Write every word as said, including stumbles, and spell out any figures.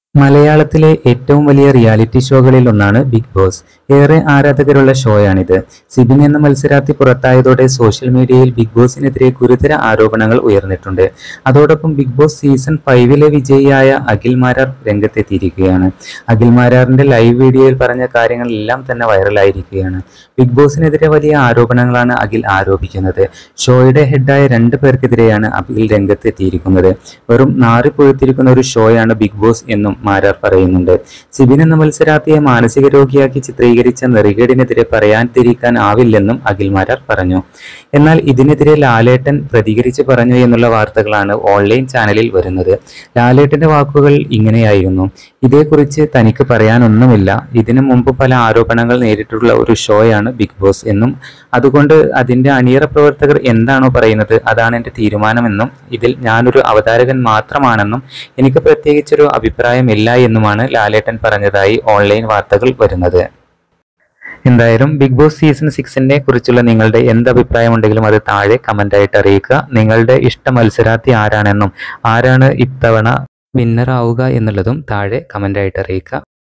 മലയാളത്തിലെ ഏറ്റവും വലിയ റിയാലിറ്റി ഷോകളിൽ ഒന്നാണ് ബിഗ് ബോസ്. ഏറെ ആരാധകരുള്ള ഷോയാണിത്. സിബിൻ എന്ന മത്സരാർത്ഥി പുറത്തായതോടെ സോഷ്യൽ മീഡിയയിൽ ബിഗ് ബോസിനെതിരെ ഗുരുതര ആരോപണങ്ങൾ ഉയർന്നിട്ടുണ്ട്. അതോടൊപ്പം ബിഗ് ബോസ് സീസൺ ഫൈവിലെ വിജയിയായ അഖിൽ മാരാർ രംഗത്തെത്തിയിരിക്കുകയാണ്. അഖിൽ മാരാറിന്റെ ലൈവ് വീഡിയോയിൽ പറഞ്ഞ കാര്യങ്ങളെല്ലാം തന്നെ വൈറലായിരിക്കുകയാണ്. ബിഗ് ബോസിനെതിരെ വലിയ ആരോപണങ്ങളാണ് അഖിൽ ആരോപിക്കുന്നത്. ഷോയുടെ ഹെഡായ രണ്ട് പേർക്കെതിരെയാണ് അഖിൽ രംഗത്തെത്തിയിരിക്കുന്നത്. വെറും നാറിപ്പൊഴുത്തിരിക്കുന്ന ഒരു ഷോയാണ് ബിഗ് ബോസ് എന്നും മാരാർ പറയുന്നുണ്ട്. സിബിൻ എന്ന മത്സരാർത്ഥിയെ മാനസിക രോഗിയാക്കി ചിത്രീകരിച്ച നെറികേടിനെതിരെ പറയാൻ തിരിക്കാൻ ആവില്ലെന്നും അഖിൽ മാരാർ പറഞ്ഞു. എന്നാൽ ഇതിനെതിരെ ലാലേട്ടൻ പ്രതികരിച്ച് പറഞ്ഞു എന്നുള്ള വാർത്തകളാണ് ഓൺലൈൻ ചാനലിൽ വരുന്നത്. ലാലേട്ടന്റെ വാക്കുകൾ ഇങ്ങനെയായിരുന്നു: ഇതേക്കുറിച്ച് തനിക്ക് പറയാനൊന്നുമില്ല. ഇതിനു മുമ്പ് പല ആരോപണങ്ങൾ നേരിട്ടുള്ള ഒരു ഷോയാണ് ബിഗ് ബോസ് എന്നും അതുകൊണ്ട് അതിന്റെ അണിയറ പ്രവർത്തകർ എന്താണോ പറയുന്നത് അതാണ് എന്റെ തീരുമാനമെന്നും ഇതിൽ ഞാനൊരു അവതാരകൻ മാത്രമാണെന്നും എനിക്ക് പ്രത്യേകിച്ചൊരു അഭിപ്രായമില്ല എന്നുമാണ് ലാലേട്ടൻ പറഞ്ഞതായി ഓൺലൈൻ വാർത്തകൾ വരുന്നത്. എന്തായാലും ബിഗ് ബോസ് സീസൺ സിക്സിനെ കുറിച്ചുള്ള നിങ്ങളുടെ എന്ത് അഭിപ്രായം ഉണ്ടെങ്കിലും അത് താഴെ കമന്റ് ആയിട്ട് അറിയിക്കുക. നിങ്ങളുടെ ഇഷ്ട മത്സരാർത്ഥി ആരാണെന്നും ആരാണ് ഇത്തവണ വിന്നർ ആവുക എന്നുള്ളതും താഴെ കമന്റ് ആയിട്ട് അറിയിക്കുക.